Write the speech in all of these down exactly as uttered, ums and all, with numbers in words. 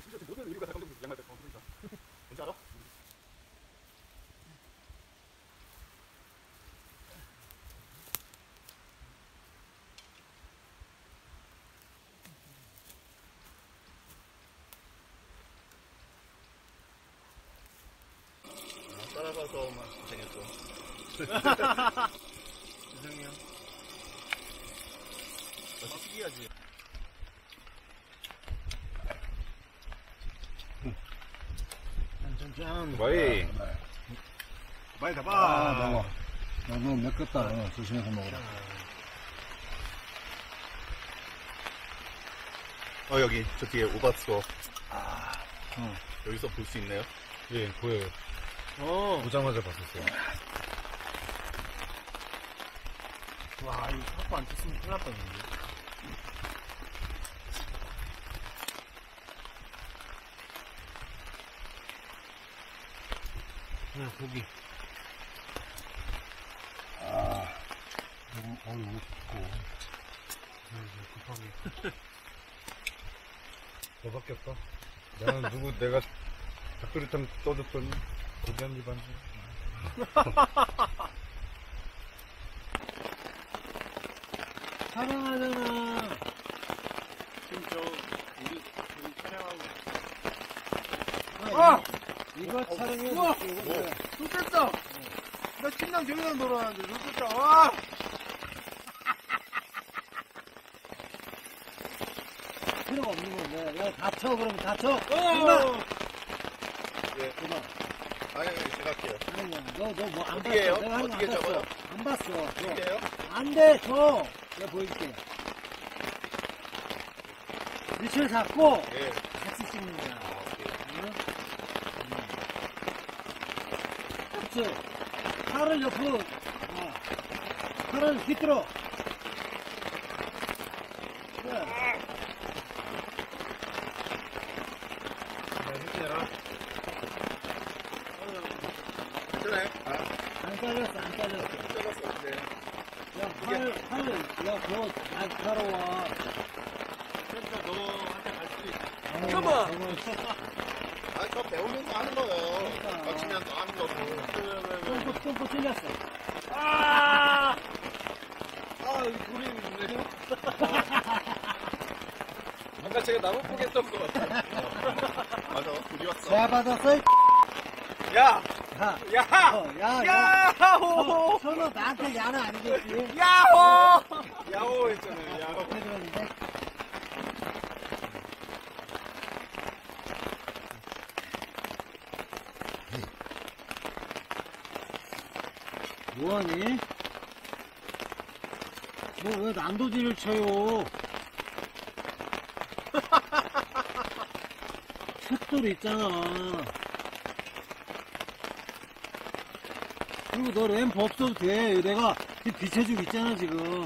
진짜 모든 의류가 다 감독님 양말 뺏어. 그러니까. 뭔지 알아? 따라가서만 고생했어. 죄송해요. 너 특이하지? 짠짠짠. 와이. 많이 잡아. 아, 먹어. 너무 맵겠다. 어, 조심해서 먹어라. 어, 여기, 저 뒤에 오바스거. 아, 어. 여기서 볼 수 있나요? 예, 보여요. 어. 보자마자 봤었어요. 와, 이거 갖고 안 쳤으면 큰일 날 뻔했는데. 네, 고기. 아, 너무, 어우, 너무 좋고. 급하게. 너밖에 없다. 나는 누구, 내가 닭도리탕 떠줬더니 고기 한 입 한 줄. 촬영하잖아. 지금 저, 우리, 우리 촬영하고. 아! 이거 촬영해. 우와! 뭐? 좋겠다! 나 침낭 저기다 놀았는데, 좋겠다, 와! 필요가 없는 건데. 야, 다쳐, 그럼 다쳐. 어! 그만! 예. 그만. 아니, 아니, 제가 할게요. 아니야, 너, 너 뭐 안 봤어. 어디에요? 내가 하는 어떻게 거안 봤어. 적어요? 안 봤어. 줘. 이게요? 안 돼, 줘. 내가 보여줄게. 위치를 잡고 예. 같이 찍는 거야. 아, 오케이. 응? 그렇지. 팔을 옆으로, 어. 팔을 뒤틀어. 그래. 힘내라. 괜찮아요? 아, 안 잘렸어, 안 잘렸어. 잘랐어. 네. 야, 팔, 팔, 야, 그거 날카로워. 그러니까 너한테 갈 수도 있어. 아유, 잠깐만. 정말 아, 저 배우면서 하는 거예요. 그러니까. 맞추면서 하는 거고. 똥꼬, 똥꼬 찔렸어. 아! 아, 이 돌이 있네요. 아까 제가 나무 포기했던 것 같아. 맞아, 둘이 왔어. 제가 받았어? 야! 야, 야! 어, 야, 야. 야호! 서로 나한테 야는 아니겠지? 야호! 야호 했잖아요, 야호. 어떻게 그러는데? 뭐하니? 너 왜 난도질을 쳐요? 쇳돌 있잖아. 그리고 너 램프 없어도 돼. 내가 비춰주고 있잖아, 지금.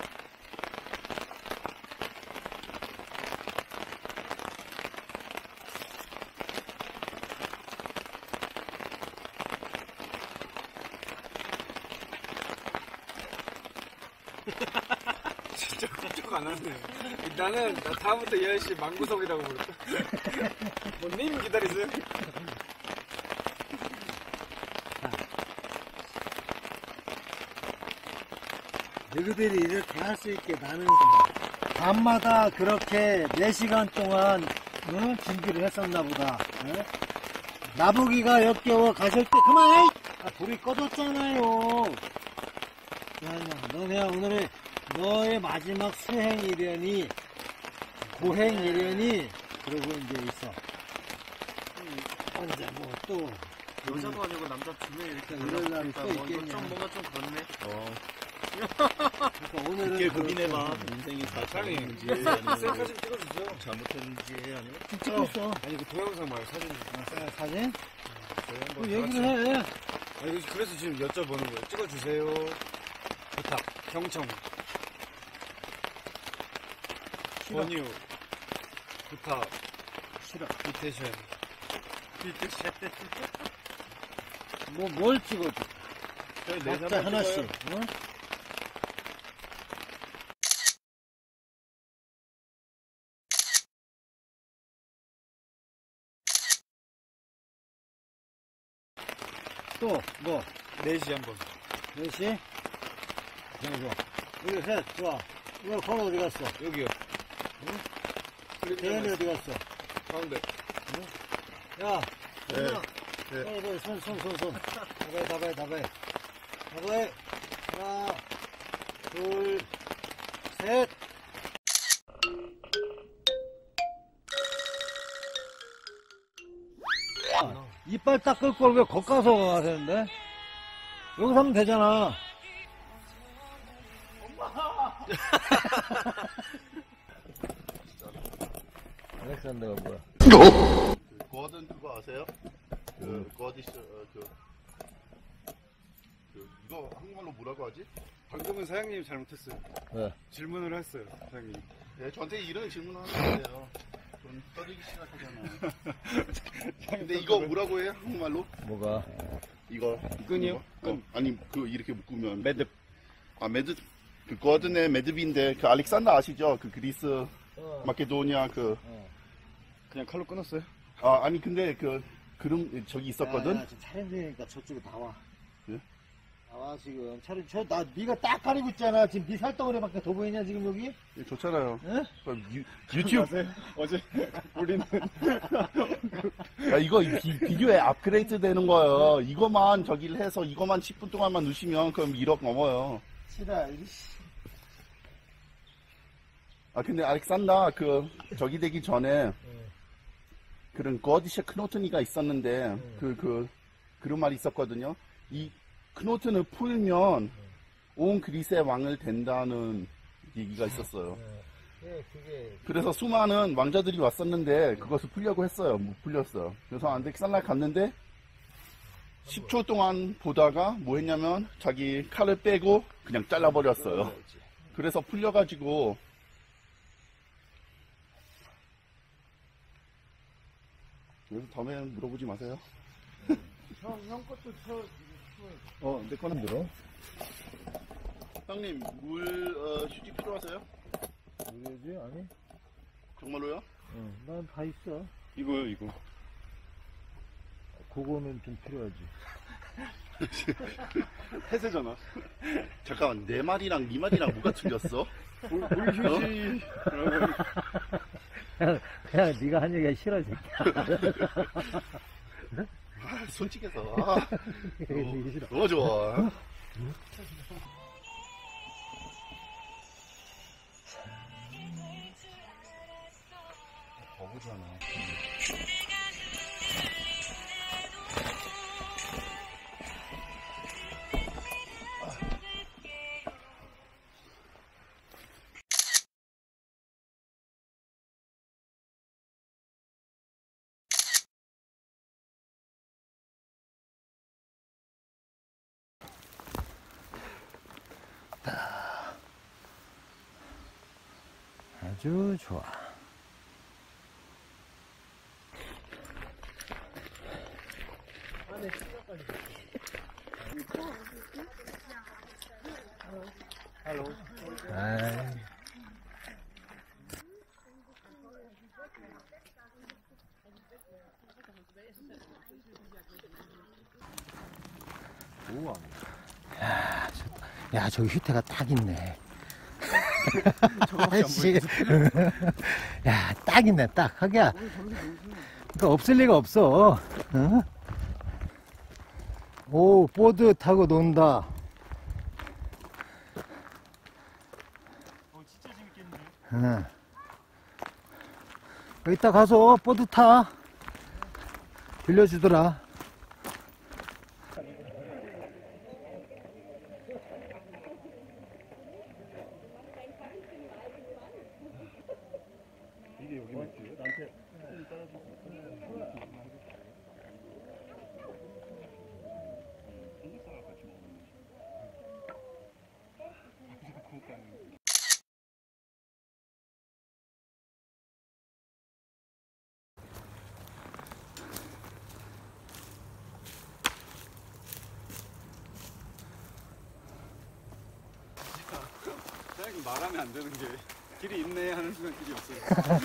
진짜 깜짝 안 하네. 나는, 나 다음부터 이 아저씨 망구석이라고 부를까? 뭐님 기다리세요? 너희들이 이렇게 할 수 있게 나는 밤마다 그렇게 네 시간 동안 어? 준비를 했었나 보다. 어? 나보기가 역겨워 가실 때 그만해! 아, 불이 꺼졌잖아요. 야, 너네 오늘의 너의 마지막 수행이려니 고행이려니 그러고 이제 있어. 언제 뭐또 여자도 아니고 남자 두 명 이렇게 이럴 날이 또 뭐, 있겠냐. 좀 뭔가 좀 그렇네. 어. 그러니까 오늘은 그게 그렇고 고민해봐. 인생이 다 잘했는지, 셀카 아니면 좀 찍어주세요. 잘못했는지, 아니면. 찍고 있어. 아니, 그 동영상 말고 사진. 아, 사진? 저희 그 한번 얘기를 해. 아니, 그래서 지금 여쭤보는 거예요. 찍어주세요. 부탁. 경청. 싫어. 권유. 부탁. 싫어. 비테션. 비테션. 뭐, 뭘 찍어줘? 저희 네 각자 사람 하나씩. 찍어요. 어? 또, 뭐, 네 시 한 번. 몇 시? 여기 좋아. 여기 셋, 좋아. 이거 건 어디 갔어? 여기요. 대현이 어디 갔어? 가운데. 야, 네. 누나. 네. 네, 네, 손, 손, 손, 손. 다바이, 다바이, 다바이. 다바이. 하나, 둘, 셋. 아, 이빨 닦을 걸 왜 겉가서 가야 되는데? 여기서 하면 되잖아. 알렉산더가 뭐야? 그 거든 그거 아세요? 그 거디스 어, 그, 그 이거 한국말로 뭐라고 하지? 방금은 사장님이 잘못했어요. 왜? 질문을 했어요, 사장님. 예, 저한테 이런 질문하는 거예요. 좀 떠들기 시작하잖아. 근데 이거 뭐라고 해요? 한국말로? 뭐가? 이거 끈이요? 이거? 어, 아니 그 이렇게 묶으면 매듭. 아 매듭 그 거든의 매듭인데 그 알렉산더 아시죠? 그 그리스 마케도니아 그 그냥 칼로 끊었어요. 아 아니 근데 그 그럼 저기 있었거든. 야, 야, 지금 촬영 중이니까 저쪽에 나와. 예? 나와 지금 촬영. 저나 네가 딱 가리고 있잖아. 지금 네 살덩어리밖에 더 보이냐 지금 여기? 예, 좋잖아요. 응? 그 유, 유튜브 어제 우리는 야, 이거 비, 비교에 업그레이드 되는 거예요. 이거만 저기를 해서 이거만 십 분 동안만 넣으시면 그럼 일억 넘어요. 싫어. 이씨. 아 근데 알렉산더 그 저기 되기 전에 그런 거디셰 크노트니가 있었는데 그 그 그런 말이 있었거든요. 이 크노트를 풀면 온 그리스의 왕을 된다는 얘기가 있었어요. 예, 그게 그래서 수많은 왕자들이 왔었는데 그것을 풀려고 했어요. 못 풀렸어요. 그래서 알렉산더 갔는데 십 초 동안 보다가 뭐 했냐면 자기 칼을 빼고 그냥 잘라버렸어요. 그래서 풀려가지고 그래서 다음에 물어보지 마세요. 형, 형 것도 쳐. 어, 내 거는 들어. 형님, 물, 어, 휴지 필요하세요? 뭐지? 아니? 정말로요? 응, 난 다 있어. 이거요, 이거. 그거는 좀 필요하지. 폐쇄잖아. 잠깐만, 내 말이랑 네 말이랑 뭐가 틀렸어? 물, 물 휴지. 그냥, 그냥 네가 한 얘기가 싫어, 이 새끼야. 아, 솔직해서. 아, 얘기 싫어. 너무 좋아. 거부잖아. 아주 좋아. 아이. 우와. 야, 저, 야, 저기 휴태가 딱 있네. 아이씨. 야, 딱 있네, 딱. 하기야. 그러니까 없을 리가 없어. 어? 오, 보드 타고 논다. 응. 이따 가서 보드 타. 빌려주더라. 이게 여기 맥주예요? 나한테 사장님 말하면 안 되는 게 길이 있네 하는 순간 길이 없어요.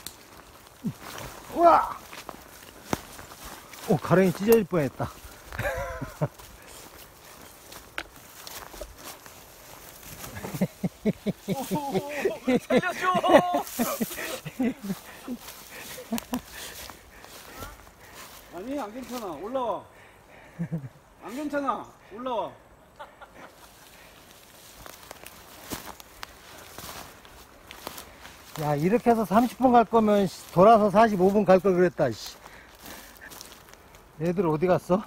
우와! 오, 가랭이 찢어질 뻔했다. 살려줘! 아니, 안 괜찮아. 올라와. 안 괜찮아. 올라와. 야, 이렇게 해서 삼십 분 갈 거면 씨, 돌아서 사십오 분 갈 걸 그랬다. 씨. 얘들 어디 갔어?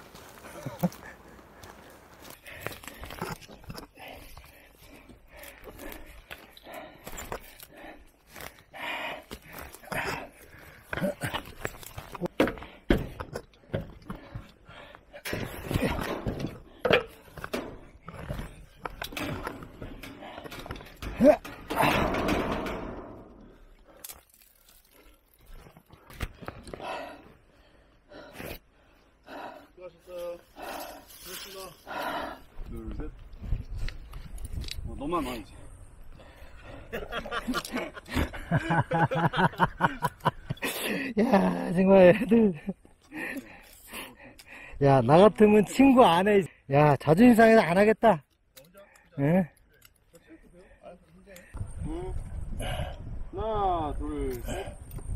둘, 셋. 어, 너만 와, 이제. 야, 정말 애들. 야, 나 같으면 친구 안 해. 야, 자존심 상해서 안 하겠다. 응? 하나, 둘, 셋.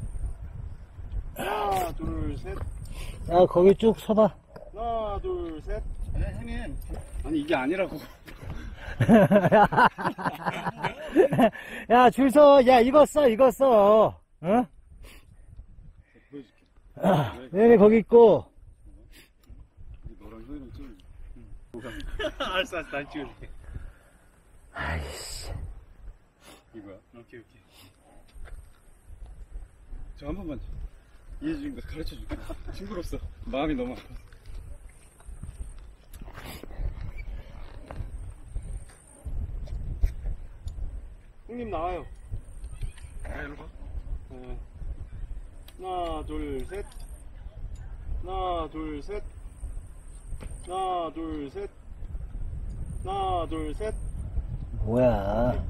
하나, 둘, 셋. 야, 거기 쭉 서봐. 하나, 둘, 셋. 네, 형님. 아니, 이게 아니라고. 야, 줄 서. 야, 이거 써, 이거 써. 어? 보여줄게. 얘네 거기 있고. 너랑 형이랑 찍을게. 알았어, 알았어. 난 찍어줄게. 아이씨. 이거야. 오케이, 오케이. 저 한 번만 이해해주는 거 가르쳐줄게. 친구로서 마음이 너무 아파. 형님 나와요. 아, 이리 가. 네. 하나, 둘, 셋. 하나, 둘, 셋. 하나, 둘, 셋. 하나, 둘, 셋. 뭐야.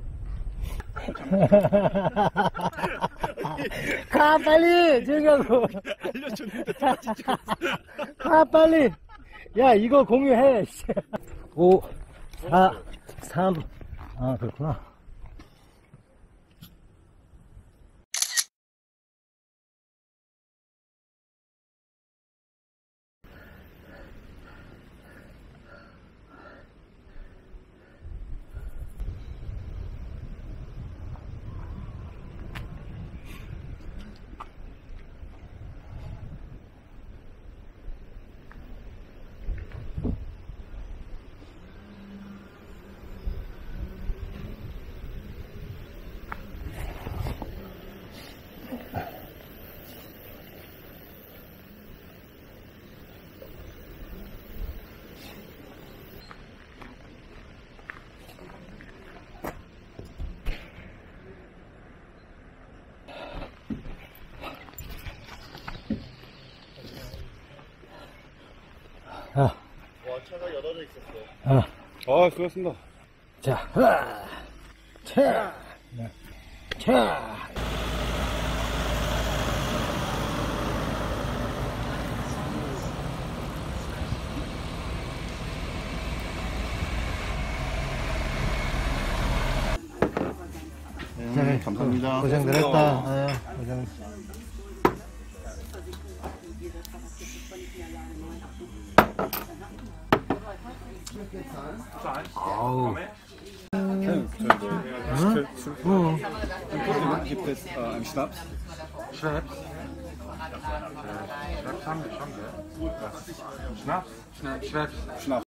가, 빨리! 조용히 하고. 알려줬는데 가, 빨리! 야, 이거 공유해. 오, 사, 삼. 아, 그렇구나. 아, 와, 차가 열어져 있었어. 아, 아, 수고하셨습니다. 자, 하, 차, 차. 네, 감사합니다. 고생들 했다. 아, 고생. 아우. 응? 응. Gibt es äh, einen Schnaps? Schnaps? Schnaps haben wir schon, gell? Schnaps? Schnaps. Schnaps. Schnaps.